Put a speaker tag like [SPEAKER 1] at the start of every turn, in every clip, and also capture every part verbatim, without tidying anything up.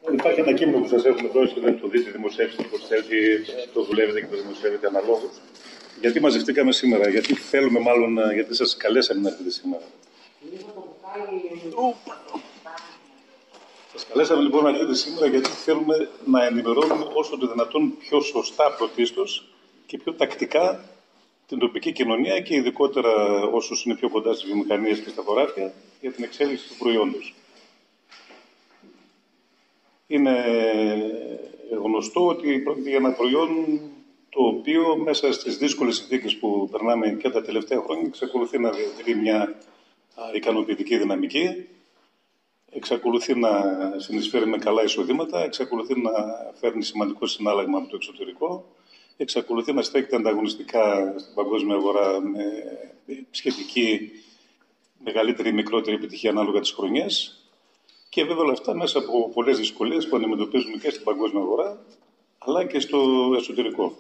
[SPEAKER 1] Υπάρχει ένα κείμενο που σας έχουμε δώσει, δεν το δείτε, δημοσιεύσετε όπως θέλετε, το δουλεύετε και το δημοσιεύετε αναλόγως. Γιατί μαζευτήκαμε σήμερα, γιατί θέλουμε μάλλον, γιατί σας καλέσαμε να έρθετε σήμερα. Σας καλέσαμε λοιπόν να έρθετε σήμερα γιατί θέλουμε να ενημερώνουμε όσο το δυνατόν πιο σωστά πρωτίστως και πιο τακτικά την τοπική κοινωνία και ειδικότερα όσους είναι πιο κοντά στις βιομηχανίες και στα χωράφια για την εξέλιξη του προϊόντος. Είναι γνωστό ότι πρόκειται για ένα προϊόν το οποίο μέσα στις δύσκολες συνθήκες που περνάμε και τα τελευταία χρόνια εξακολουθεί να διατηρεί μια ικανοποιητική δυναμική, εξακολουθεί να συνεισφέρει με καλά εισοδήματα, εξακολουθεί να φέρνει σημαντικό συνάλλαγμα από το εξωτερικό, εξακολουθεί να στέκεται ανταγωνιστικά στην παγκόσμια αγορά με σχετική μεγαλύτερη ή μικρότερη επιτυχία ανάλογα τις χρονιές. Και βέβαια όλα αυτά μέσα από πολλές δυσκολίες που αντιμετωπίζουμε και στην παγκόσμια αγορά, αλλά και στο εσωτερικό.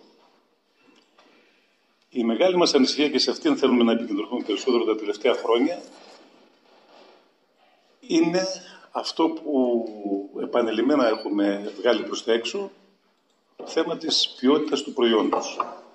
[SPEAKER 1] Η μεγάλη μας ανησυχία, και σε αυτήν θέλουμε να επικεντρωθούμε περισσότερο τα τελευταία χρόνια, είναι αυτό που επανειλημμένα έχουμε βγάλει προς τα έξω, το θέμα της ποιότητας του προϊόντος.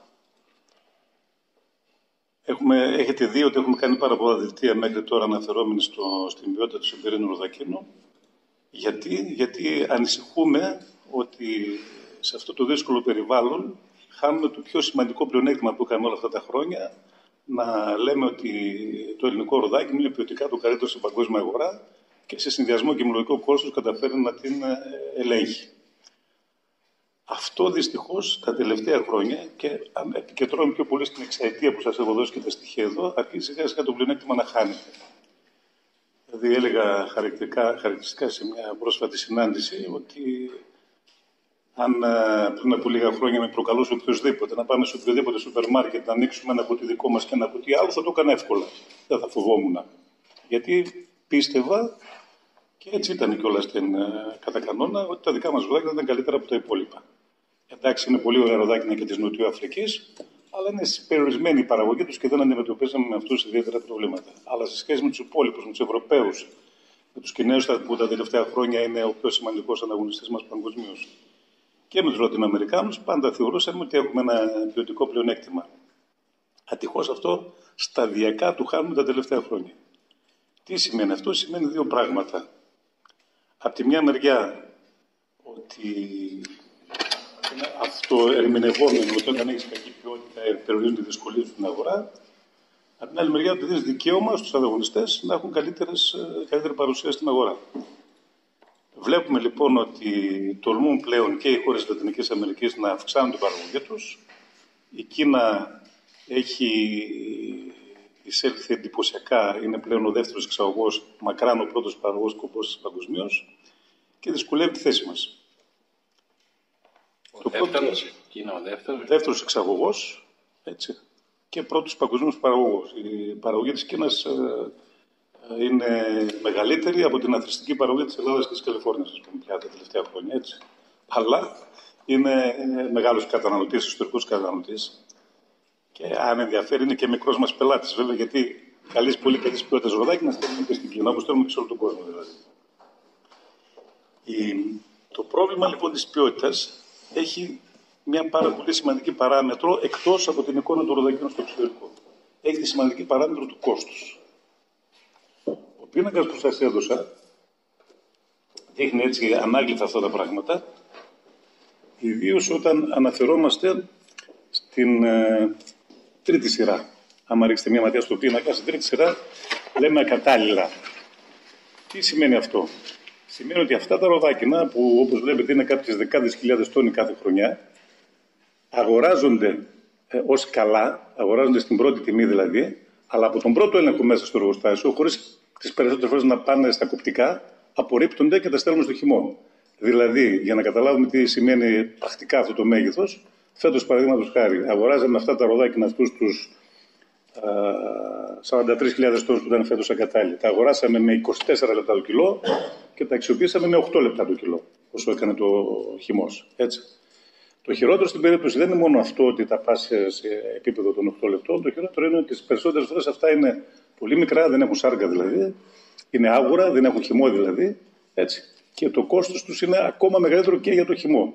[SPEAKER 1] Έχουμε, έχετε δει ότι έχουμε κάνει πάρα πολλά δελτία μέχρι τώρα αναφερόμενοι στο, στην ποιότητα του σιμπηρίνου ροδακίνου. Γιατί, γιατί ανησυχούμε ότι σε αυτό το δύσκολο περιβάλλον χάνουμε το πιο σημαντικό πλεονέκτημα που είχαμε όλα αυτά τα χρόνια, να λέμε ότι το ελληνικό ροδάκι είναι ποιοτικά το καλύτερο στην παγκόσμια αγορά και σε συνδυασμό και με λογικό κόστος καταφέρει να την ελέγχει. Αυτό δυστυχώς τα τελευταία χρόνια, και επικεντρώνουμε πιο πολύ στην εξαετία που σας έχω δώσει και τα στοιχεία εδώ, αρχίζει σιγά σιγά το πλεονέκτημα να χάνεται. Δηλαδή έλεγα χαρακτηριστικά σε μια πρόσφατη συνάντηση ότι αν πριν από λίγα χρόνια με προκαλούσε οποιοδήποτε να πάμε σε οποιοδήποτε σούπερ μάρκετ να ανοίξουμε ένα κουτί δικό μας και ένα κουτί άλλο, θα το έκανα εύκολα. Δεν θα φοβόμουν. Γιατί πίστευα, και έτσι ήταν κιόλας στην κατά κανόνα, ότι τα δικά μας ροδάκια ήταν καλύτερα από τα υπόλοιπα. Εντάξει, είναι πολύ ωραία ροδάκια και της Νοτιού Αφρικής, αλλά είναι περιορισμένη η παραγωγή τους και δεν αντιμετωπίζαμε με αυτούς ιδιαίτερα προβλήματα. Αλλά σε σχέση με τους υπόλοιπους, με τους Ευρωπαίους, με τους Κινέζους που τα τελευταία χρόνια είναι ο πιο σημαντικός αναγωνιστής μας παγκοσμίως, και με τους Λατινοαμερικάνους, πάντα θεωρούσαμε ότι έχουμε ένα ποιοτικό πλεονέκτημα. Ατυχώς αυτό σταδιακά του χάνουμε τα τελευταία χρόνια. Τι σημαίνει αυτό? Σημαίνει δύο πράγματα. Από τη μια μεριά, ότι είναι αυτό ερμηνευόμενο ότι όταν έχεις κακή ποιότητα περιορίζουν τη δυσκολία στην αγορά. Από την άλλη μεριά, ότι δίνεις δικαίωμα στους ανταγωνιστές να έχουν καλύτερη παρουσία στην αγορά. Βλέπουμε λοιπόν ότι τολμούν πλέον και οι χώρες της Λατινικής Αμερικής να αυξάνουν την παραγωγή τους. Η Κίνα έχει εισέλθει εντυπωσιακά, είναι πλέον ο δεύτερος εξαγωγός, μακράν ο πρώτος παραγωγός κομπός παγκοσμίως, και δυσκολεύει τη θέση μας.
[SPEAKER 2] Ο δεύτερος, πρώτο, Κίνα ο δεύτερος.
[SPEAKER 1] δεύτερος εξαγωγός, έτσι, και πρώτος παγκοσμίως παραγωγός. Η παραγωγή της Κίνας ε, ε, είναι μεγαλύτερη από την αθρηστική παραγωγή της Ελλάδας και της Καλιφόρνιας, ας πούμε, πια τα τελευταία χρόνια, έτσι. Αλλά είναι ε, μεγάλος καταναλωτής, ιστορικός καταναλωτής. Και αν ενδιαφέρει, είναι και μικρός μας πελάτης, βέβαια, γιατί καλής, πολύ καλής ποιότητας ροδάκι να στέλνουμε και στην Κίνα, όπως στέλνουμε και σε όλο τον κόσμο, δηλαδή. Η... Το πρόβλημα λοιπόν της ποιότητας έχει μια πάρα πολύ σημαντική παράμετρο εκτός από την εικόνα του ροδακίνου στο εξωτερικό. Έχει τη σημαντική παράμετρο του κόστους. Ο πίνακας που σας έδωσα δείχνει έτσι ανάγλυφα αυτά τα πράγματα, ιδίως όταν αναφερόμαστε στην ε, τρίτη σειρά. Άμα ρίξετε μια ματιά στο πίνακα, στην τρίτη σειρά λέμε ακατάλληλα. Τι σημαίνει αυτό? Σημαίνει ότι αυτά τα ροδάκινα, που όπως βλέπετε είναι κάποιες δεκάδες χιλιάδες τόνοι κάθε χρονιά, αγοράζονται ε, ως καλά, αγοράζονται στην πρώτη τιμή δηλαδή, αλλά από τον πρώτο έλεγχο μέσα στο εργοστάσιο, χωρίς τις περισσότερες φορές να πάνε στα κοπτικά, απορρίπτονται και τα στέλνουν στο χυμό. Δηλαδή, για να καταλάβουμε τι σημαίνει πρακτικά αυτό το μέγεθος, φέτος, παραδείγματος χάρη, αγοράζαμε αυτά τα ροδάκινα αυτούς τους σαράντα τρεις χιλιάδες τόνους που ήταν φέτος ακατάλληλοι. Τα αγοράσαμε με είκοσι τέσσερα λεπτά το κιλό και τα αξιοποιήσαμε με οκτώ λεπτά το κιλό, όσο έκανε το χυμός. Έτσι. Το χειρότερο στην περίπτωση δεν είναι μόνο αυτό ότι τα πας σε επίπεδο των οκτώ λεπτών. Το χειρότερο είναι ότι τις περισσότερες φορές αυτά είναι πολύ μικρά, δεν έχουν σάρκα δηλαδή, είναι άγουρα, δεν έχουν χυμό δηλαδή. Έτσι. και το κόστος τους είναι ακόμα μεγαλύτερο και για το χυμό.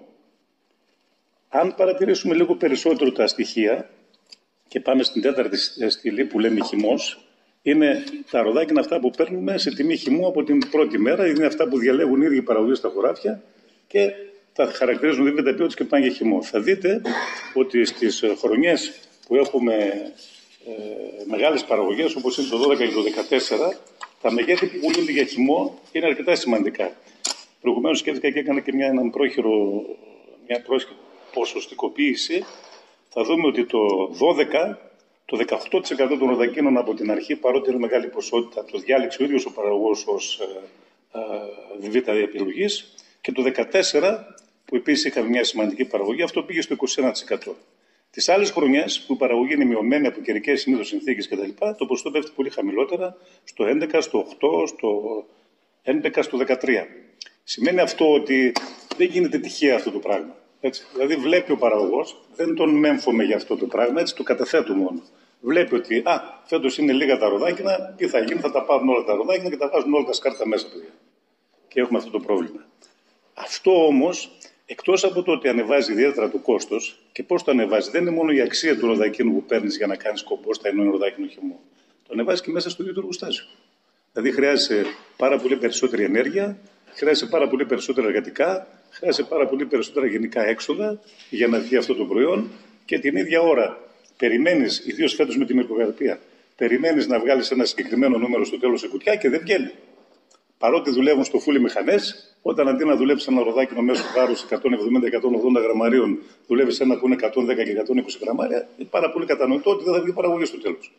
[SPEAKER 1] Αν παρατηρήσουμε λίγο περισσότερο τα στοιχεία και πάμε στην τέταρτη στήλη που λέμε χυμός, είναι τα ροδάκινα αυτά που παίρνουμε σε τιμή χυμού από την πρώτη μέρα, είναι αυτά που διαλέγουν οι ίδιοι οι παραγωγοί στα χωράφια και τα χαρακτηρίζουν δίπλα τα ποιότητα και πάνε για χυμό. Θα δείτε ότι στις χρονιές που έχουμε ε, μεγάλες παραγωγές, όπως είναι το δώδεκα και το δεκατέσσερα, τα μεγέθη που πουλούνται για χυμό είναι αρκετά σημαντικά. Προηγουμένως σκέφτηκα και έκανα και μια, έναν πρόχειρο, μια πρόχειρο ποσοστικοποίηση. Θα δούμε ότι το δώδεκα, το δεκαοκτώ τοις εκατό των ροδακίνων από την αρχή, παρότι είναι μεγάλη ποσότητα, το διάλεξε ο ίδιος ο παραγωγός ως ε, ε, β' επιλογής, και το δεκατέσσερα, που επίσης είχαμε μια σημαντική παραγωγή, αυτό πήγε στο είκοσι ένα τοις εκατό. Τις άλλες χρονιές που η παραγωγή είναι μειωμένη από καιρικές συνήθως συνθήκες κτλ., το ποσοστό πέφτει πολύ χαμηλότερα, στο έντεκα, στο οκτώ, στο έντεκα, στο δεκατρία. Σημαίνει αυτό ότι δεν γίνεται τυχαία αυτό το πράγμα. Έτσι. Δηλαδή βλέπει ο παραγωγός, δεν τον μέμφωμε για αυτό το πράγμα, έτσι το καταθέτω μόνο. Βλέπει ότι α, φέτος είναι λίγα τα ροδάκινα, τι θα γίνει, θα τα πάρουν όλα τα ροδάκινα και τα βάζουν όλα τα σκάρτα μέσα, παιδιά. Και έχουμε αυτό το πρόβλημα. Αυτό όμως, εκτός από το ότι ανεβάζει ιδιαίτερα το κόστος, και πώς το ανεβάζει, δεν είναι μόνο η αξία του ροδακίνου που παίρνεις για να κάνεις κομπόστα ενώ είναι ροδάκινο χυμό. Το ανεβάζει και μέσα στο ίδιο το εργοστάσιο. Δηλαδή χρειάζεσαι πάρα πολύ περισσότερη ενέργεια, χρειάζεσαι πάρα πολύ περισσότερα εργατικά, χρειάζεσαι πάρα πολύ περισσότερα γενικά έξοδα για να βγει αυτό το προϊόν και την ίδια ώρα περιμένεις, ιδίως φέτος με την μυρκοκαρπία, περιμένεις να βγάλεις ένα συγκεκριμένο νούμερο στο τέλος σε κουτιά και δεν βγαίνει. Παρότι δουλεύουν στο φούλι μηχανές, όταν αντί να δουλέψει ένα ροδάκινο μέσω βάρους εκατόν εβδομήντα με εκατόν ογδόντα γραμμαρίων, δουλεύει ένα που είναι εκατόν δέκα και εκατόν είκοσι γραμμάρια, είναι πάρα πολύ κατανοητό ότι δεν θα βγει παραγωγή στο τέλος.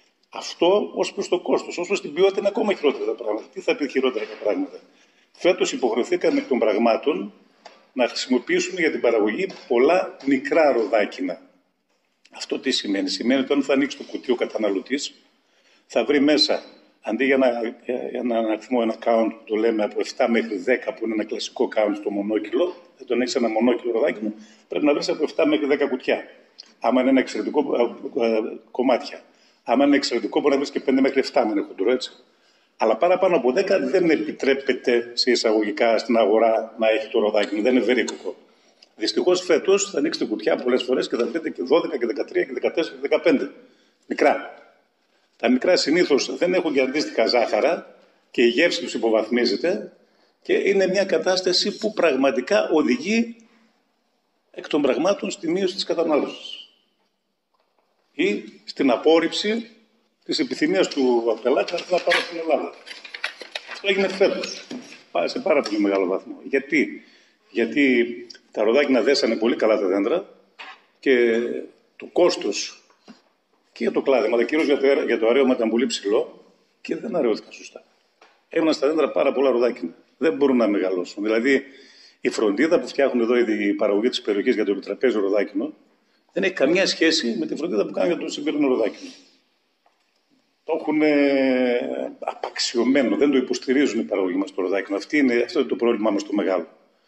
[SPEAKER 1] Αυτό ως προς το κόστος. Ως προς την ποιότητα είναι ακόμα χειρότερα τα πράγματα. Τι θα πει χειρότερα τα πράγματα. Φέτος υποχρεωθήκαμε εκ των πραγμάτων να χρησιμοποιήσουμε για την παραγωγή πολλά μικρά ροδάκινα. Αυτό τι σημαίνει. Σημαίνει ότι όταν θα ανοίξει το κουτί ο καταναλωτής, θα βρει μέσα, αντί για ένα, για ένα αριθμό, ένα count που το λέμε από επτά μέχρι δέκα, που είναι ένα κλασικό count στο μονόκιλο, δεν τον έχει ένα μονόκιλο ροδάκινο, πρέπει να βρει από επτά μέχρι δέκα κουτιά. Άμα είναι ένα εξαιρετικό κομμάτια. Άμα είναι εξαιρετικό, μπορεί να βρει και πέντε μέχρι επτά, με ένα χοντρό, έτσι. Αλλά παραπάνω από δέκα δεν επιτρέπεται σε εισαγωγικά στην αγορά να έχει το ροδάκινο. Δεν είναι βερίκοκο. Δυστυχώς φέτος θα ανοίξετε κουτιά πολλές φορές και θα βρείτε και δώδεκα και δεκατρία και δεκατέσσερα και δεκαπέντε. Μικρά. Τα μικρά συνήθως δεν έχουν και αντίστοιχα ζάχαρα και η γεύση τους υποβαθμίζεται και είναι μια κατάσταση που πραγματικά οδηγεί εκ των πραγμάτων στη μείωση της κατανάλωσης ή στην απόρριψη της επιθυμίας του πελάτη να πάρει στην Ελλάδα. Αυτό έγινε φέτος, σε πάρα πολύ μεγάλο βαθμό. Γιατί, Γιατί τα ροδάκινα δέσανε πολύ καλά τα δέντρα και το κόστος και για το κλάδεμα, αλλά κυρίως για το, για το αρέωμα ήταν πολύ ψηλό και δεν αραιώθηκαν σωστά. Έμειναν στα δέντρα πάρα πολλά ροδάκινα. Δεν μπορούν να μεγαλώσουν. Δηλαδή, η φροντίδα που φτιάχνουν εδώ οι παραγωγοί της περιοχής για το επιτραπέζιο ροδάκινο δεν έχει καμία σχέση με τη φροντίδα που κάνουν για το συμπύρινο ροδάκινο. Το έχουν απαξιωμένο, δεν το υποστηρίζουν οι παραγωγοί μας το ροδάκινο. Αυτή είναι, αυτό είναι το πρόβλημά μας το μεγάλο.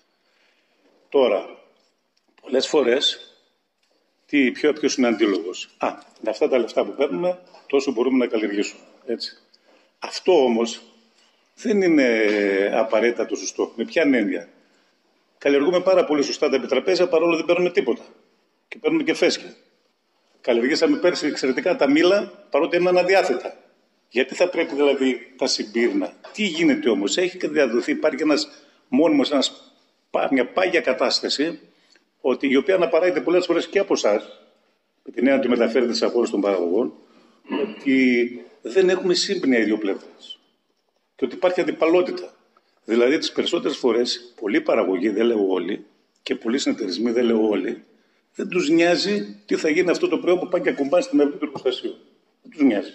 [SPEAKER 1] Τώρα, πολλές φορές, τι, ποιο, ποιος είναι αντίλογος. Α, με αυτά τα λεφτά που παίρνουμε, τόσο μπορούμε να καλλιεργήσουμε. Έτσι. Αυτό όμως δεν είναι απαραίτητα το σωστό. Με ποια έννοια. Καλλιεργούμε πάρα πολύ σωστά τα επιτραπέζια, παρόλο δεν παίρνουμε τίποτα. Και παίρνουμε και φέσκια. Καλλιεργήσαμε πέρσι εξαιρετικά τα μήλα, παρότι είναι αναδιάθετα. Γιατί θα πρέπει δηλαδή τα συμπύρνα. Τι γίνεται όμως, έχει διαδοθεί, υπάρχει ένας μόνιμος, ένας, μια πάγια κατάσταση, ότι η οποία αναπαράγεται πολλές φορές και από εσάς, με την έννοια ότι μεταφέρεται στις απόρριες των παραγωγών, ότι δεν έχουμε σύμπνοια οι δύο πλευρές. Και ότι υπάρχει αντιπαλότητα. Δηλαδή, τις περισσότερες φορές, πολλοί παραγωγοί, δεν λέω όλοι, και πολλοί συνεταιρισμοί, δεν λέω όλοι, δεν τους νοιάζει τι θα γίνει αυτό το προϊόν που πάει και ακουμπάει στην αυλή του εργοστασίου. Δεν τους νοιάζει.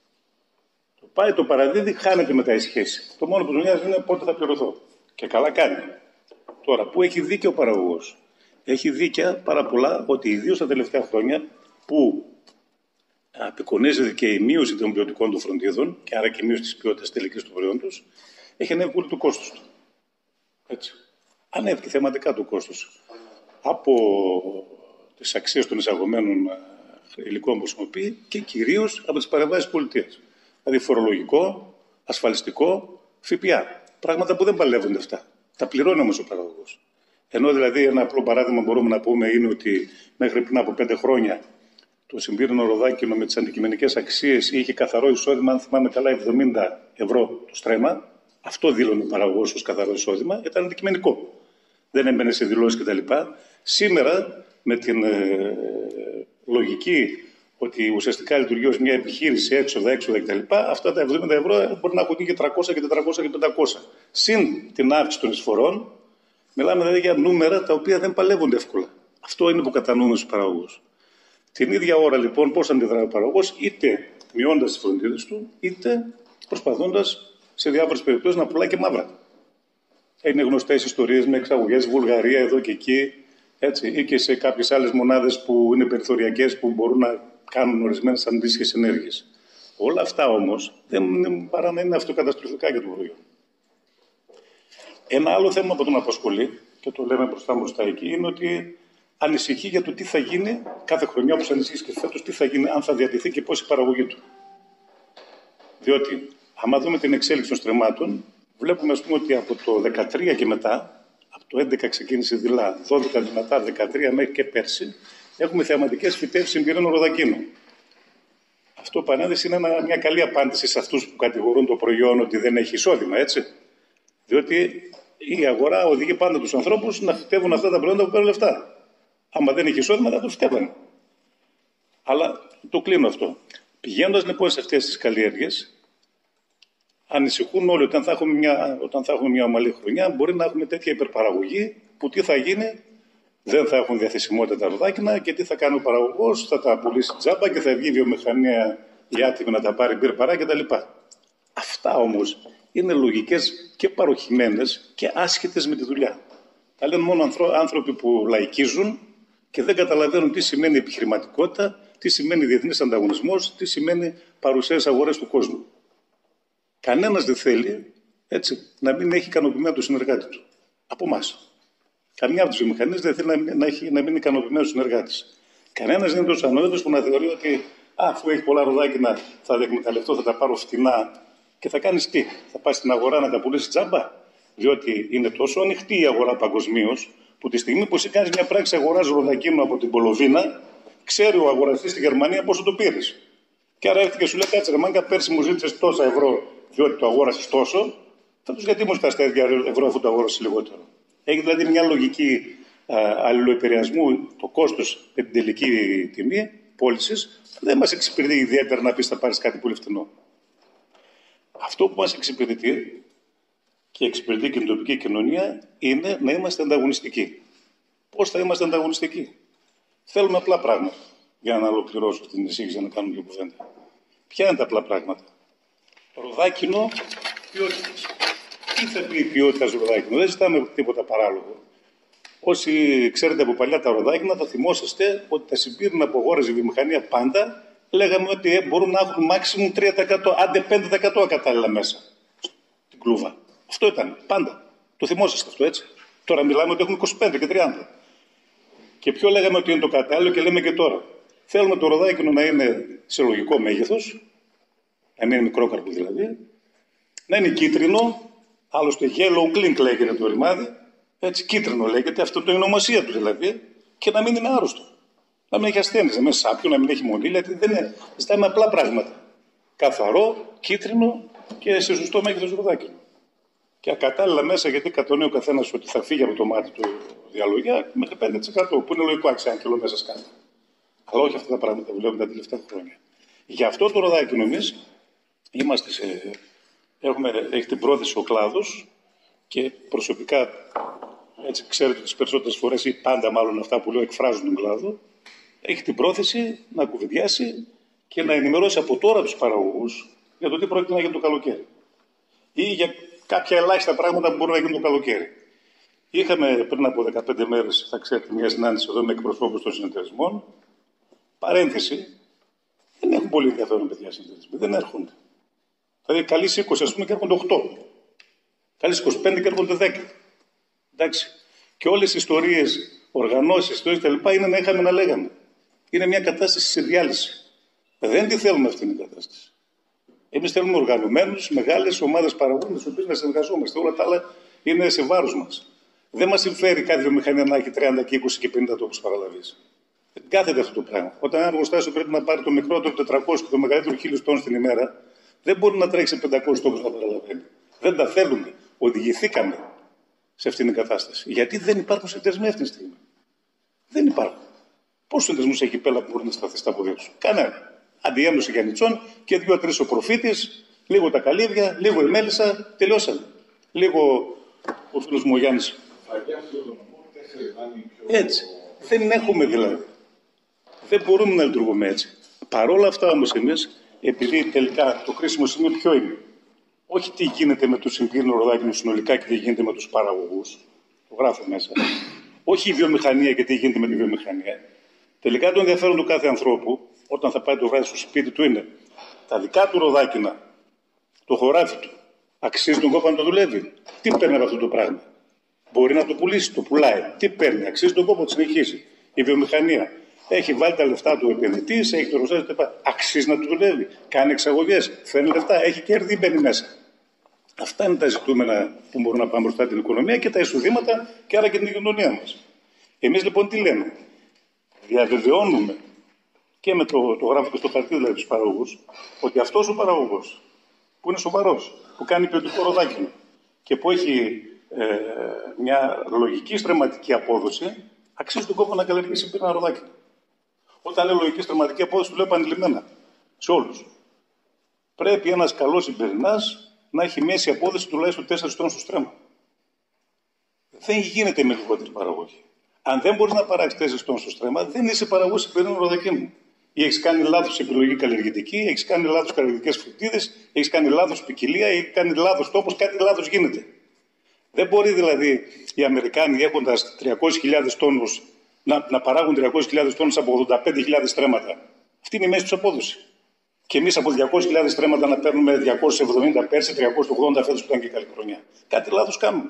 [SPEAKER 1] Το πάει, το παραδίδει, χάνεται μετά η σχέση. Το μόνο που τους νοιάζει είναι πότε θα πληρωθώ. Και καλά κάνει. Τώρα, πού έχει δίκιο ο παραγωγός. Έχει δίκαια πάρα πολλά ότι ιδίως τα τελευταία χρόνια που απεικονίζεται και η μείωση των ποιοτικών των φροντίδων και άρα και η μείωση της ποιότητας τελικής του προϊόντος, έχει ανέβει πολύ το κόστος του. Έτσι. Ανέβηκε θεματικά το κόστος. Από τις αξίες των εισαγωμένων υλικών που χρησιμοποιεί και κυρίως από τις παρεμβάσεις πολιτείας. Δηλαδή φορολογικό, ασφαλιστικό, ΦΠΑ. Πράγματα που δεν παλεύονται αυτά. Τα πληρώνει όμως ο παραγωγός. Ενώ δηλαδή ένα απλό παράδειγμα μπορούμε να πούμε είναι ότι μέχρι πριν από πέντε χρόνια το συμπύρινο ροδάκινο με τις αντικειμενικές αξίες είχε καθαρό εισόδημα, αν θυμάμαι καλά, εβδομήντα ευρώ το στρέμμα. Αυτό δήλωνε ο παραγωγός ως καθαρό εισόδημα, ήταν αντικειμενικό. Δεν έμπαινε σε δηλώσεις κτλ. Σήμερα, με την ε, λογική ότι ουσιαστικά λειτουργεί ως μια επιχείρηση, έξοδα, έξοδα κτλ., αυτά τα εβδομήντα ευρώ μπορεί να έχουν και τριακόσια και τετρακόσια και πεντακόσια. Συν την αύξηση των εισφορών, μιλάμε δηλαδή για νούμερα τα οποία δεν παλεύονται εύκολα. Αυτό είναι που κατανοούμε στους παραγωγούς. Την ίδια ώρα λοιπόν πώς αντιδράει ο παραγωγός, είτε μειώντας τις φροντίδες του, είτε προσπαθώντας σε διάφορες περιπτώσεις να πουλάει και μαύρα. Είναι γνωστές ιστορίες με εξαγωγές Βουλγαρία εδώ και εκεί, έτσι, ή και σε κάποιες άλλες μονάδες που είναι περιθωριακές που μπορούν να κάνουν ορισμένες αντίστοιχες ενέργειες. Όλα αυτά όμως δεν είναι παρά να είναι αυτοκαταστροφικά για το προϊόν. Ένα άλλο θέμα που τον απασχολεί, και το λέμε μπροστά μπροστά εκεί, είναι ότι ανησυχεί για το τι θα γίνει κάθε χρονιά, όπως ανησυχεί και φέτος, τι θα γίνει, αν θα διατηθεί και πώς η παραγωγή του. Διότι, άμα δούμε την εξέλιξη των στρεμμάτων, βλέπουμε ας πούμε, ότι από το δεκατρία και μετά, από το έντεκα ξεκίνησε δειλά, δώδεκα δυνατά, δεκατρία μέχρι και πέρσι, έχουμε θεαματικές φυτεύσεις συμπυρίνου ροδακίνου. Αυτό πανέδειξε είναι ένα, μια καλή απάντηση σε αυτούς που κατηγορούν το προϊόν ότι δεν έχει εισόδημα, έτσι. Διότι η αγορά οδηγεί πάντα τους ανθρώπους να φυτεύουν αυτά τα προϊόντα που παίρνουν λεφτά. Άμα δεν έχει εισόδημα, θα το φυτεύουν. Αλλά το κλείνω αυτό. Πηγαίνοντας λοιπόν σε αυτές τις καλλιέργειες, ανησυχούν όλοι ότι όταν θα έχουμε μια, όταν θα έχουμε μια ομαλή χρονιά, μπορεί να έχουμε τέτοια υπερπαραγωγή που τι θα γίνει, δεν θα έχουν διαθεσιμότητα τα ροδάκινα και τι θα κάνει ο παραγωγός, θα τα πουλήσει τζάμπα και θα βγει η βιομηχανία η άτιμη να τα πάρει μπυρπαρά κτλ. Αυτά όμως είναι λογικές και παροχημένες και άσχετες με τη δουλειά. Τα λένε μόνο άνθρωποι που λαϊκίζουν και δεν καταλαβαίνουν τι σημαίνει επιχειρηματικότητα, τι σημαίνει διεθνής ανταγωνισμός, τι σημαίνει παρουσία στις αγορές του κόσμου. Κανένας δεν θέλει έτσι, να μην έχει ικανοποιημένο το συνεργάτη του. Από εμάς. Καμιά από τις βιομηχανίες δεν θέλει να μην, να έχει, να μην είναι ικανοποιημένο ο συνεργάτης. Κανένας δεν είναι τόσο ανόητος που να θεωρεί ότι αφού έχει πολλά ροδάκινα θα τα εκμεταλλευτώ, θα τα πάρω φτηνά και θα κάνεις τι, θα πας στην αγορά να τα πουλήσεις τζάμπα. Διότι είναι τόσο ανοιχτή η αγορά παγκοσμίως, που τη στιγμή που εσύ κάνεις μια πράξη αγοράς ροδακίνου από την Πολοβίνα, ξέρει ο αγοραστής στη Γερμανία πόσο το πήρες. Και άρα έρθει και σου λέει: κάτσε ρε μάγκα, πέρσι μου ζήτησες τόσα ευρώ, διότι το αγόρασες τόσο, θα τους γιατί μου ζητάς τα ίδια ευρώ αφού το αγόρασες λιγότερο. Έχει δηλαδή μια λογική αλληλοεπηρεασμού, το κόστος με την τελική τιμή πώλησης, δεν μας εξυπηρετεί ιδιαίτερα να πεις θα πάρεις κάτι πολύ φθηνό. Αυτό που μας εξυπηρετεί και εξυπηρετεί και την τοπική κοινωνία είναι να είμαστε ανταγωνιστικοί. Πώς θα είμαστε ανταγωνιστικοί? Θέλουμε απλά πράγματα. Για να ολοκληρώσω την εισήγηση, να κάνουμε δύο κουβέντα. Ποια είναι τα απλά πράγματα? Ροδάκινο ποιότητας. Τι θα πει η ποιότητα στο ροδάκινο? Δεν ζητάμε τίποτα παράλογο. Όσοι ξέρετε από παλιά τα ροδάκινα, θα θυμόσαστε ότι τα συμπύρινα που αγόραζε η βιομηχανία πάντα, λέγαμε ότι μπορούν να έχουν maximum τρία τοις εκατό, άντε πέντε τοις εκατό κατάλληλα μέσα στην κλούβα. Αυτό ήταν πάντα. Το θυμόσαστε αυτό, έτσι? Τώρα μιλάμε ότι έχουμε είκοσι πέντε και τριάντα. Και ποιο λέγαμε ότι είναι το κατάλληλο και λέμε και τώρα? Θέλουμε το ροδάκινο να είναι σε λογικό μέγεθος, να μην είναι μικρόκαρπο δηλαδή, να είναι κίτρινο, άλλωστε yellow glint λέγεται το ρημάδι, έτσι κίτρινο λέγεται, αυτό το είναι η ονομασία του δηλαδή, και να μην είναι άρρωστο. Να μην έχει ασθένειες, να μην έχει σάπιο, να μην έχει μονή, δηλαδή δεν είναι. Ζητάμε απλά πράγματα. Καθαρό, κίτρινο και σε σωστό μέγεθος ροδάκινο. Και ακατάλληλα μέσα, γιατί κατανοεί ο καθένας ότι θα φύγει από το μάτι του διαλογιά μέχρι πέντε τοις εκατό, που είναι λογικό άξιο ένα κιλό μέσα σκάτα. Αλλά όχι αυτά τα πράγματα που βλέπουμε τα τελευταία χρόνια. Γι' αυτό το ροδάκινο εμείς είμαστε σε... Έχουμε... έχει την πρόθεση ο κλάδος και προσωπικά, έτσι ξέρετε τις περισσότερες φορές ή πάντα μάλλον αυτά που λέω εκφράζουν τον κλάδο, έχει την πρόθεση να κουβεντιάσει και να ενημερώσει από τώρα τους παραγωγούς για το τι πρόκειται να γίνει το καλοκαίρι. Ή για κάποια ελάχιστα πράγματα που μπορούν να γίνουν το καλοκαίρι. Είχαμε πριν από δεκαπέντε μέρες, θα ξέρετε, μια συνάντηση εδώ με εκπροσώπους των συνεταιρισμών. Παρένθεση, δεν έχουν πολύ ενδιαφέρον παιδιά συνεταιρισμοί, δεν έρχονται. Δηλαδή, καλοί είκοσι ας πούμε και έρχονται οκτώ. Καλοί είκοσι πέντε και έρχονται δέκα. Εντάξει. Και όλες οι ιστορίες, οργανώσεις, ιστορίες κτλ. Είναι να είχαμε να λέγαμε. Είναι μια κατάσταση σε διάλυση. Δεν τη θέλουμε αυτήν την κατάσταση. Εμείς θέλουμε οργανωμένους, μεγάλες ομάδες παραγωγών, με τις οποίες να συνεργαζόμαστε. Όλα τα άλλα είναι σε βάρος μας. Δεν μας συμφέρει κάθε βιομηχανία να έχει τριάντα και είκοσι και πενήντα τόπους παραλαβής. Δεν κάθεται αυτό το πράγμα. Όταν ένα εργοστάσιο πρέπει να πάρει το μικρότερο τετρακόσια και το μεγαλύτερο χίλιους τόνους την ημέρα, δεν μπορεί να τρέξει σε πεντακόσιους τόπους να παραλαβαίνει. Δεν τα θέλουμε. Οδηγηθήκαμε σε αυτήν την κατάσταση. Γιατί δεν υπάρχουν συνεταιρισμοί αυτή τη στιγμή. Δεν υπάρχουν. Πόσους συνεταιρισμούς έχει η Πέλα που μπορεί να σταθεί στα πόδια του? Κανένα. Αντιένωση Γιαννιτσών και δύο-τρεις ο προφήτης, λίγο τα καλύβια, λίγο η μέλισσα, τελειώσαμε. Λίγο ο φίλος μου ο Γιάννης. Έτσι. Δεν έχουμε δηλαδή. Δεν μπορούμε να λειτουργούμε έτσι. Παρόλα αυτά όμως εμείς, επειδή τελικά το κρίσιμο σημείο ποιο είναι? Όχι τι γίνεται με το συγκίνητο ροδάκινο συνολικά και τι γίνεται με τους παραγωγούς. Το γράφω μέσα. Όχι η βιομηχανία και τι γίνεται με τη βιομηχανία. Τελικά το ενδιαφέρον του κάθε ανθρώπου, όταν θα πάει το βράδυ στο σπίτι του, είναι τα δικά του ροδάκινα, το χωράφι του, αξίζει τον κόπο να το δουλεύει. Τι παίρνει από αυτό το πράγμα? Μπορεί να το πουλήσει, το πουλάει. Τι παίρνει? Αξίζει τον κόπο να συνεχίσει. Η βιομηχανία έχει βάλει τα λεφτά του επενδυτή, έχει το ρωσέ, αξίζει να το δουλεύει. Κάνει εξαγωγές, φέρνει λεφτά, έχει κέρδη, μπαίνει μέσα. Αυτά είναι τα ζητούμενα που μπορούν να πάνε μπροστά την οικονομία και τα εισοδήματα και άρα και την κοινωνία μας. Εμείς λοιπόν τι λέμε? Διαβεβαιώνουμε και με το, το γράφω και στο χαρτί δηλαδή τους παραγωγούς, ότι αυτός ο παραγωγός που είναι σοβαρός, που κάνει ποιοτικό ροδάκινο και που έχει ε, μια λογική στρεμματική απόδοση, αξίζει τον κόπο να καλλιεργήσει ένα ροδάκινο. Όταν λέω λογική στρεμματική απόδοση, το λέω επανειλημμένα σε όλους. Πρέπει ένας καλός υπερνάς να έχει μέση απόδοση τουλάχιστον τέσσερα τόνους στο στρέμμα. Δεν γίνεται με λιγότερη παραγωγή. Αν δεν μπορείς να παράξεις τέσσερα τόνους στο στρέμμα, δεν είσαι παραγωγός υπερνού ροδακίνου. Ή έχεις κάνει λάθος επιλογή καλλιεργητική, έχεις κάνει λάθος καλλιεργητικές φροντίδες, έχεις κάνει λάθος ποικιλία, έχεις κάνει λάθος τόπος, κάτι λάθος γίνεται. Δεν μπορεί δηλαδή οι Αμερικάνοι έχοντας τριακόσιες χιλιάδες τόνους να, να παράγουν τριακόσιες χιλιάδες τόνους από ογδόντα πέντε χιλιάδες στρέμματα. Αυτή είναι η μέση τους απόδοση. Και εμείς από διακόσιες χιλιάδες στρέμματα να παίρνουμε διακόσιες εβδομήντα πέρσι, τριακόσιες ογδόντα φέτος που ήταν και καλή χρονιά. Κάτι λάθος κάνουμε.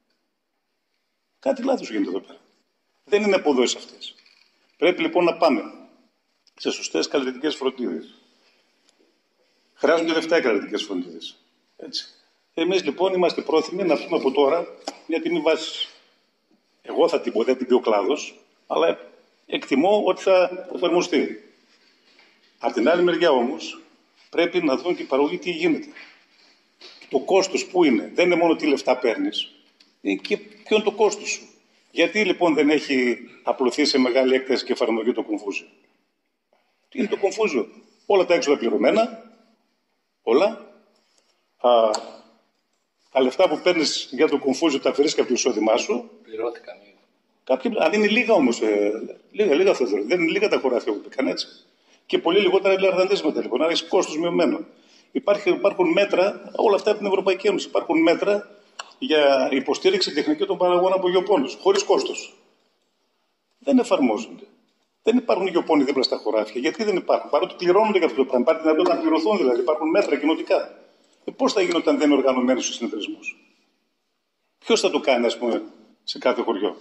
[SPEAKER 1] Κάτι λάθος γίνεται εδώ πέρα. Δεν είναι αποδόσεις αυτές. Πρέπει λοιπόν να πάμε σε σωστές καλλιεργητικές φροντίδες. Χρειάζονται λεφτά οι καλλιεργητικές φροντίδες. Έτσι. Εμείς λοιπόν είμαστε πρόθυμοι να πούμε από τώρα μια τιμή βάση. Εγώ θα την πω, δεν την πει ο κλάδος, αλλά εκτιμώ ότι θα εφαρμοστεί. Από την άλλη μεριά όμως πρέπει να δουν και οι παραγωγοί τι γίνεται. Το κόστος που είναι. Δεν είναι μόνο τι λεφτά παίρνεις, είναι και ποιο είναι το κόστος σου. Γιατί λοιπόν δεν έχει απλωθεί σε μεγάλη έκταση και εφαρμογή το κομφούζιο? Τι είναι το κομφούζιο? Όλα τα έξοδα πληρωμένα, όλα. Α, τα λεφτά που παίρνεις για το κομφούζιο τα αφαιρείς από το εισόδημά σου.
[SPEAKER 2] Πληρώθηκαν.
[SPEAKER 1] Κάποιοι, αν είναι λίγα όμως, ε, λίγα, λίγα αυτό δεν είναι λίγα τα χωράφια που πήγαν έτσι. Και πολύ λιγότερα λιαρδαντίσματα λοιπόν, άρα έχει κόστος μειωμένο. Υπάρχει, υπάρχουν μέτρα, όλα αυτά από την Ευρωπαϊκή Ένωση. Υπάρχουν μέτρα για υποστήριξη τεχνική των παραγωγών από γεωπόνους, χωρίς κόστος. Δεν εφαρμόζονται. Δεν υπάρχουν γεωπόνοι δίπλα στα χωράφια. Γιατί δεν υπάρχουν? Παρότι πληρώνονται για αυτό το πράγμα. Υπάρχει δυνατότητα να πληρωθούν δηλαδή. Υπάρχουν μέτρα κοινοτικά. Ε, πώς θα γίνει όταν δεν είναι οργανωμένος ο συνεταιρισμός? Ποιος θα το κάνει, ας πούμε, σε κάθε χωριό?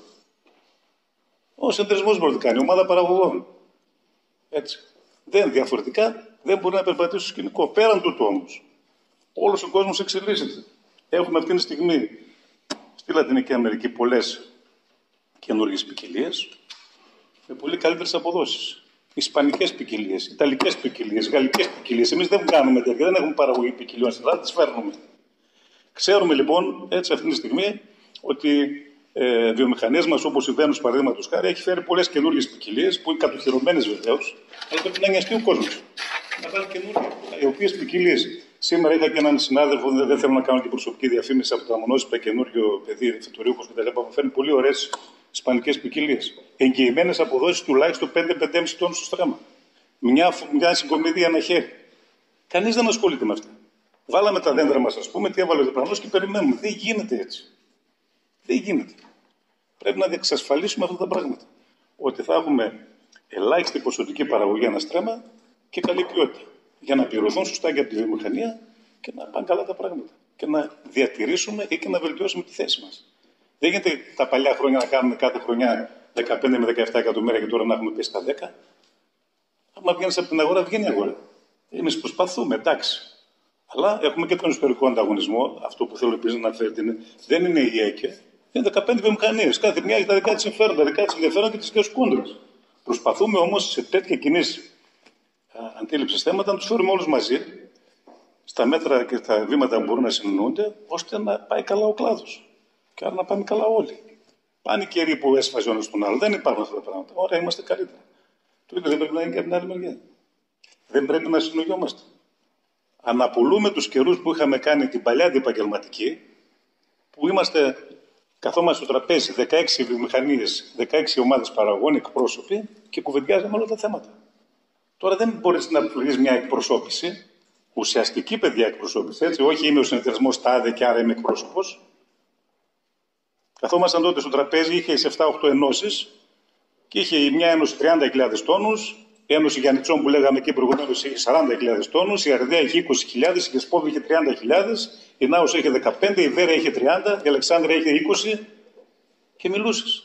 [SPEAKER 1] Ο συνεταιρισμός μπορεί να το κάνει, ομάδα παραγωγών. Έτσι. Δεν διαφορετικά δεν μπορεί να περπατήσει στο σκηνικό. Πέραν τούτου όμως, όλος ο κόσμος εξελίσσεται. Έχουμε αυτή τη στιγμή στη Λατινική Αμερική πολλές καινούργιες ποικιλίες με πολύ καλύτερες αποδόσεις. Ισπανικές ποικιλίες, Ιταλικές ποικιλίες, Γαλλικές ποικιλίες. Εμείς δεν κάνουμε τέτοια, δεν έχουμε παραγωγή ποικιλιών στην Ελλάδα, τις φέρνουμε. Ξέρουμε λοιπόν έτσι αυτή τη στιγμή ότι ε, βιομηχανίες μας όπως η Βένους παραδείγματος χάρη έχει φέρει πολλές καινούργιες ποικιλίες που είναι κατοχυρωμένες βεβαίως, αλλά πρέπει να νοιαστεί ο κόσμος. Να βάλει καινούργια, οι οποίες ποικιλίες. Σήμερα είχα και έναν συνάδελφο, δεν θέλω να κάνω την προσωπική διαφήμιση από το Αμονόσυπα, καινούριο παιδί, φυτορίουχος κτλ. Που φέρνει πολύ ωραίες ισπανικές ποικιλίες. Εγγυημένες αποδόσεις τουλάχιστον πέντε με πέντε κόμμα πέντε τόνους στο στρέμμα. Μια, μια συγκομιδή ένα χέρι. Κανείς δεν ασχολείται με αυτά. Βάλαμε τα δέντρα μας, ας πούμε, τι έβαλε ο διπλανός και περιμένουμε. Δεν γίνεται έτσι. Δεν γίνεται. Πρέπει να εξασφαλίσουμε αυτά τα πράγματα. Ότι θα έχουμε ελάχιστη ποσοτική παραγωγή ένα στρέμμα και καλή ποιότητα. Για να πληρωθούν σωστά και από τη βιομηχανία και να πάνε καλά τα πράγματα. Και να διατηρήσουμε ή και να βελτιώσουμε τη θέση μας. Δεν γίνεται τα παλιά χρόνια να κάνουμε κάθε χρονιά δεκαπέντε με δεκαεπτά εκατομμύρια και τώρα να έχουμε πέσει στα δέκα. Άμα βγαίνει από την αγορά, βγαίνει η αγορά. Εμείς προσπαθούμε, εντάξει. Αλλά έχουμε και τον ιστορικό ανταγωνισμό. Αυτό που θέλω επίσης να αναφέρετε είναι δεν είναι η ΕΚΕ, είναι δεκαπέντε βιομηχανίες. Κάθε μια έχει τα δικά της συμφέροντα, τα δικά της ενδιαφέροντα και τις δικές της κόντρες. Προσπαθούμε όμως σε τέτοια κοινή αντίληψη θέματα να τους φέρουμε όλους μαζί, στα μέτρα και τα βήματα που μπορούν να συνεννοούνται, ώστε να πάει καλά ο κλάδος. Και άρα να πάμε καλά όλοι. Πάνε οι καιροί που έσφαζε ο ένας τον άλλο. Δεν υπάρχουν αυτά τα πράγματα. Ωραία, είμαστε καλύτερα. Το ίδιο δεν πρέπει να είναι και από την άλλη μεριά. Δεν πρέπει να συλλογιόμαστε. Αναπολούμε τους καιρούς που είχαμε κάνει την παλιά αντιεπαγγελματική, που είμαστε, καθόμαστε στο τραπέζι δεκαέξι βιομηχανίες, δεκαέξι ομάδες παραγωγών, εκπρόσωποι και κουβεντιάζαμε όλα τα θέματα. Τώρα δεν μπορείς να πληρείς μια εκπροσώπηση, ουσιαστική παιδιά εκπροσώπηση, έτσι, όχι είμαι ο συνεταιρισμός τάδε και άρα είμαι εκπρόσωπος. Καθόμασταν τότε στο τραπέζι, είχε σε επτά οκτώ ενώσεις και είχε η μια ένωση τριάντα χιλιάδες τόνους, η Ένωση Γιαννιτσών που λέγαμε και προηγουμένως είχε σαράντα χιλιάδες τόνους, η Αρδέα είχε είκοσι χιλιάδες, η Γεσπόβη είχε τριάντα χιλιάδες, η Νάος είχε δεκαπέντε, η Βέρα είχε τριάντα, η Αλεξάνδρεια είχε είκοσι και μιλούσες.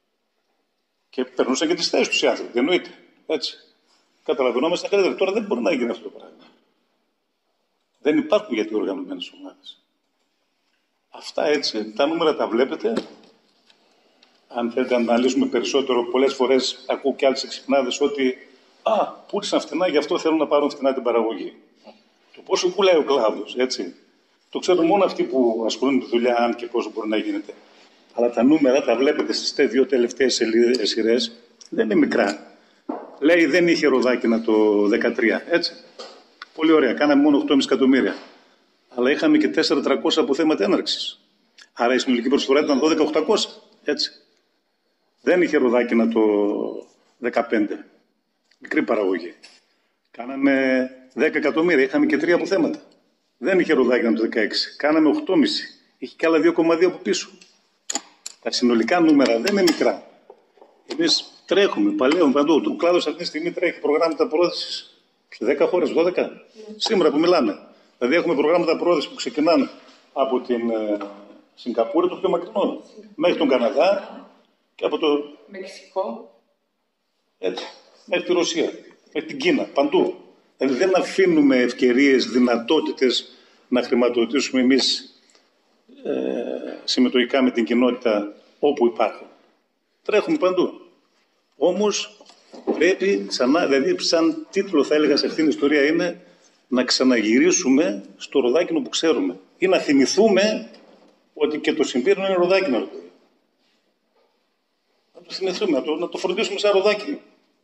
[SPEAKER 1] Και περνούσαν και τις θέσεις τους οι άνθρωποι, εννοείται. Έτσι. Καταλαβαίνόμαστε καλύτερα. Τώρα δεν μπορεί να γίνει αυτό το πράγμα. Δεν υπάρχουν γιατί οργανωμένες ομάδες. Αυτά έτσι, τα νούμερα τα βλέπετε. Αν θέλετε να αναλύσουμε περισσότερο, πολλές φορές ακούω και άλλες εξυπνάδες ότι «Α, πούλησαν φτηνά, γι' αυτό θέλουν να πάρουν φτηνά την παραγωγή». Το πόσο πουλάει ο κλάδος, έτσι. Το ξέρουν μόνο αυτοί που ασχολούνται με τη δουλειά, αν και πόσο μπορεί να γίνεται. Αλλά τα νούμερα τα βλέπετε στις δύο τελευταίες σειρές, δεν είναι μικρά. Λέει δεν είχε ροδάκινα το δεκατρία, έτσι. Πολύ ωραία, κάναμε μόνο οκτώ κόμμα πέντε εκατομμύρια. Αλλά είχαμε και τέσσερα χιλιάδες τριακόσια αποθέματα έναρξης. Άρα η συνολική προσφορά ήταν δώδεκα χιλιάδες οκτακόσια, έτσι. Δεν είχε ροδάκινα το δεκαπέντε. Μικρή παραγωγή. Κάναμε δέκα εκατομμύρια, είχαμε και τρία αποθέματα. Δεν είχε ροδάκινα το δεκαέξι. Κάναμε οκτώ κόμμα πέντε. Είχε και άλλα δύο κόμμα δύο από πίσω. Τα συνολικά νούμερα δεν είναι μικρά. Εμείς τρέχουμε, παλαιούμε παντού. Το κλάδος αυτή τη στιγμή τρέχει προγράμματα πρόθεσης σε δέκα χώρες, δώδεκα. Mm. Σήμερα που μιλάμε. Δηλαδή έχουμε προγράμματα πρόθεσης που ξεκινάνε από την ε, Σιγκαπούρη, το πιο μακρινό, mm. μέχρι τον Καναδά και από το
[SPEAKER 3] Μεξικό.
[SPEAKER 1] Έτσι, μέχρι τη Ρωσία, μέχρι την Κίνα, παντού. Δηλαδή δεν αφήνουμε ευκαιρίες, δυνατότητες να χρηματοδοτήσουμε εμείς ε, συμμετοχικά με την κοινότητα όπου υπάρχουν. Τρέχουμε παντού. Όμως πρέπει ξανά, δηλαδή σαν τίτλο θα έλεγα σε αυτήν την ιστορία είναι να ξαναγυρίσουμε στο ροδάκινο που ξέρουμε. Ή να θυμηθούμε ότι και το Συμπύρνο είναι ροδάκινο. Να το θυμηθούμε, να το, να το φροντίσουμε σαν ροδάκινο.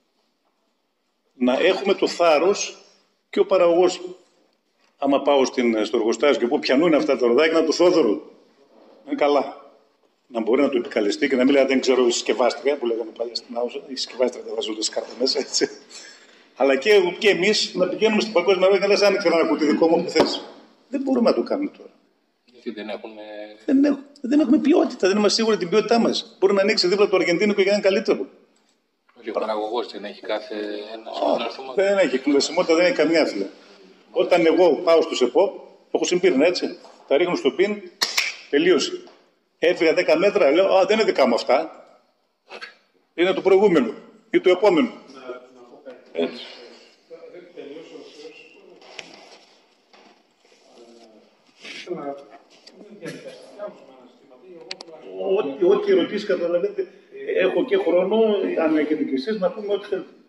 [SPEAKER 1] Να έχουμε το θάρρος και ο παραγωγός, άμα πάω στην, στο εργοστάσιο και πω πιανού είναι αυτά τα ροδάκινα του Θόδωρου, είναι καλά. Να μπορεί να το επικαλεστεί και να μην λέει δεν ξέρω η συσκευάστρια που λέγαμε παλιά στην Άουσα, η συσκευάστρια τα βάζουν τις κάρτα μέσα, έτσι. Αλλά και, και εμείς να πηγαίνουμε στην παγκόσμια αγορά και να λες άνοιξε ένα κουτί δικό μου που θες. Δεν μπορούμε να το κάνουμε τώρα.
[SPEAKER 2] Γιατί δεν έχουμε...
[SPEAKER 1] Δεν, έχουμε, δεν έχουμε ποιότητα, δεν είμαστε σίγουροι την ποιότητά μας. Μπορεί να ανοίξει δίπλα το αργεντίνικο για να είναι καλύτερο.
[SPEAKER 2] Και ο παραγωγός δεν έχει κάθε ένα oh,
[SPEAKER 1] Δεν έχει εκκλησιμότητα, δεν έχει καμιά φίλε. Όταν εγώ πάω στους ΕΠΟ, έχω συμπύρνα έτσι, τα ρίχνω στο πιν, τελείωσε. Έφυγα δέκα μέτρα, λέω, α, δεν είναι δικά μου αυτά. Είναι το προηγούμενο ή το επόμενο. Έτσι. Ό,τι ερωτήσεις καταλαβαίνετε, έχω και χρόνο, αν έχετε και εσείς, να πούμε ό,τι θέλετε.